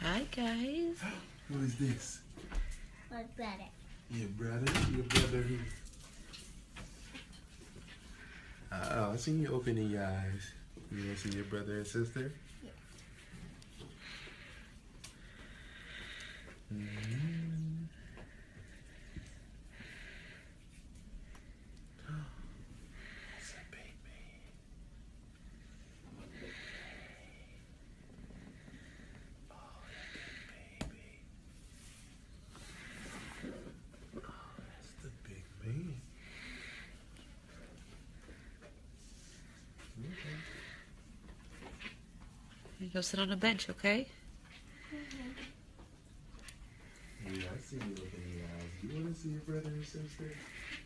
Hi, guys. Who is this? My brother. Your brother? Your brother who? Oh, I seen you opening your eyes. You want to see your brother and sister? Yeah. Mm-hmm. That's a baby. Oh, that's a baby. Oh, that's the big man. Okay. You go sit on the bench, okay? Yeah, I see you looking in your eyes. You want to see your brother and sister?